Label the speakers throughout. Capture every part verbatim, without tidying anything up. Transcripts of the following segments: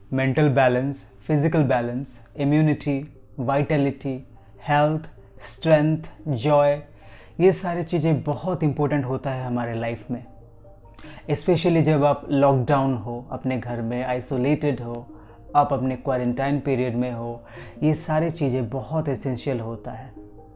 Speaker 1: Mental balance, physical balance, immunity, vitality, health, strength, joy, ये सारी चीज़ें बहुत इम्पोर्टेंट होता है हमारे लाइफ में। स्पेशली जब आप लॉकडाउन हो, अपने घर में आइसोलेटेड हो, आप अपने क्वारंटाइन पीरियड में हो, ये सारी चीज़ें बहुत एसेंशियल होता है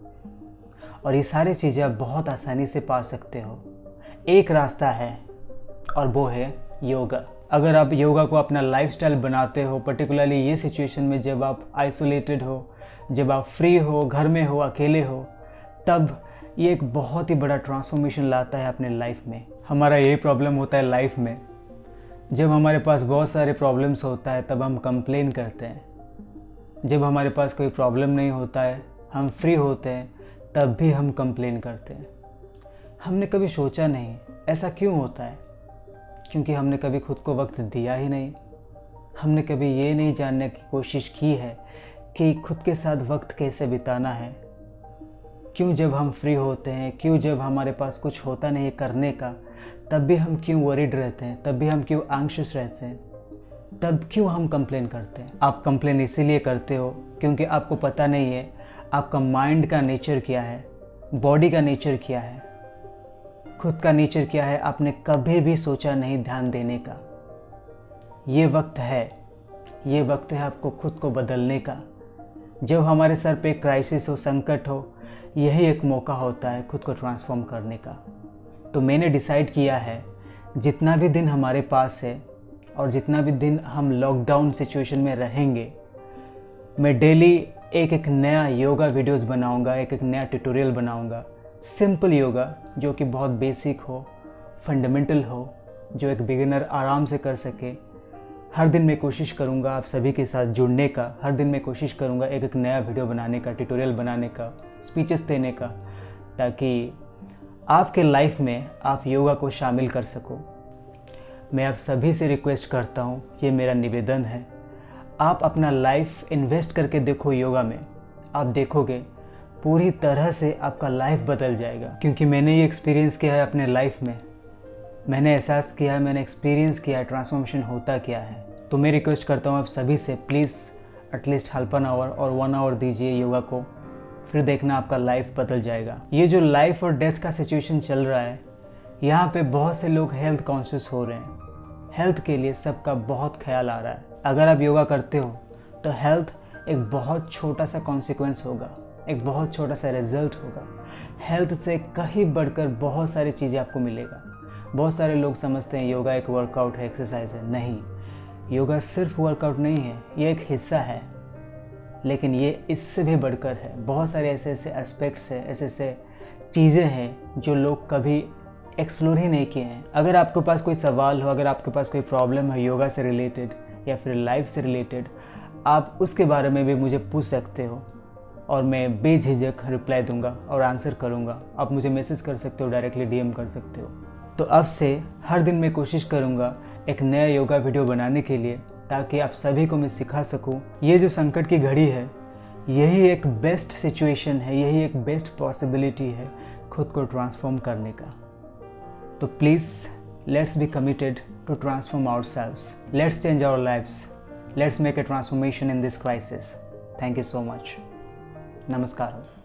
Speaker 1: और ये सारी चीज़ें आप बहुत आसानी से पा सकते हो। एक रास्ता है और वो है योगा। अगर आप योगा को अपना लाइफस्टाइल बनाते हो, पर्टिकुलरली ये सिचुएशन में जब आप आइसोलेटेड हो, जब आप फ्री हो, घर में हो, अकेले हो, तब ये एक बहुत ही बड़ा ट्रांसफॉर्मेशन लाता है अपने लाइफ में। हमारा ये प्रॉब्लम होता है लाइफ में, जब हमारे पास बहुत सारे प्रॉब्लम्स होता है तब हम कंप्लेन करते हैं। जब हमारे पास कोई प्रॉब्लम नहीं होता है, हम फ्री होते हैं, तब भी हम कंप्लेन करते हैं। हमने कभी सोचा नहीं ऐसा क्यों होता है, क्योंकि हमने कभी खुद को वक्त दिया ही नहीं। हमने कभी ये नहीं जानने की कोशिश की है कि खुद के साथ वक्त कैसे बिताना है। क्यों जब हम फ्री होते हैं, क्यों जब हमारे पास कुछ होता नहीं करने का, तब भी हम क्यों वरीड रहते हैं, तब भी हम क्यों एंग्शियस रहते हैं, तब क्यों हम कंप्लेन करते हैं। आप कंप्लेन इसीलिए करते हो क्योंकि आपको पता नहीं है आपका माइंड का नेचर क्या है, बॉडी का नेचर क्या है, खुद का नेचर क्या है, आपने कभी भी सोचा नहीं ध्यान देने का। ये वक्त है, ये वक्त है आपको खुद को बदलने का। जब हमारे सर पे क्राइसिस हो, संकट हो, यही एक मौका होता है खुद को ट्रांसफॉर्म करने का। तो मैंने डिसाइड किया है जितना भी दिन हमारे पास है और जितना भी दिन हम लॉकडाउन सिचुएशन में रहेंगे, मैं डेली एक एक नया योगा वीडियोस बनाऊंगा, एक एक नया ट्यूटोरियल बनाऊंगा। सिंपल योगा जो कि बहुत बेसिक हो, फंडामेंटल हो, जो एक बिगिनर आराम से कर सके। हर दिन मैं कोशिश करूंगा आप सभी के साथ जुड़ने का, हर दिन मैं कोशिश करूंगा एक एक नया वीडियो बनाने का, ट्यूटोरियल बनाने का, स्पीचेस देने का, ताकि आपके लाइफ में आप योगा को शामिल कर सको। मैं आप सभी से रिक्वेस्ट करता हूँ, ये मेरा निवेदन है, आप अपना लाइफ इन्वेस्ट करके देखो योगा में। आप देखोगे पूरी तरह से आपका लाइफ बदल जाएगा, क्योंकि मैंने ये एक्सपीरियंस किया है अपने लाइफ में। मैंने एहसास किया है, मैंने एक्सपीरियंस किया है ट्रांसफॉर्मेशन होता क्या है। तो मैं रिक्वेस्ट करता हूँ आप सभी से, please at least half an hour और वन आवर दीजिए योगा को, फिर देखना आपका लाइफ बदल जाएगा। ये जो लाइफ और डेथ का सिचुएशन चल रहा है, यहाँ पे बहुत से लोग हेल्थ कॉन्शियस हो रहे हैं। हेल्थ के लिए सबका बहुत ख्याल आ रहा है। अगर आप योगा करते हो तो हेल्थ एक बहुत छोटा सा कॉन्सिक्वेंस होगा, एक बहुत छोटा सा रिजल्ट होगा। हेल्थ से कहीं बढ़कर बहुत सारी चीज़ें आपको मिलेगा। बहुत सारे लोग समझते हैं योगा एक वर्कआउट है, एक्सरसाइज है। नहीं, योगा सिर्फ वर्कआउट नहीं है, ये एक हिस्सा है, लेकिन ये इससे भी बढ़कर है। बहुत सारे ऐसे ऐसे एस्पेक्ट्स हैं, ऐसे ऐसे चीज़ें हैं जो लोग कभी एक्सप्लोर ही नहीं किए हैं। अगर आपके पास कोई सवाल हो, अगर आपके पास कोई प्रॉब्लम है योगा से रिलेटेड या फिर लाइफ से रिलेटेड, आप उसके बारे में भी मुझे पूछ सकते हो और मैं बेझिझक रिप्लाई दूंगा और आंसर करूंगा। आप मुझे मैसेज कर सकते हो, डायरेक्टली डीएम कर सकते हो। तो अब से हर दिन मैं कोशिश करूंगा एक नया योगा वीडियो बनाने के लिए, ताकि आप सभी को मैं सिखा सकूं। ये जो संकट की घड़ी है, यही एक बेस्ट सिचुएशन है, यही एक बेस्ट पॉसिबिलिटी है खुद को ट्रांसफॉर्म करने का। तो please let's be committed to transform ourselves, let's change our lives, let's make a transformation in this crisis. Thank you so much. नमस्कार।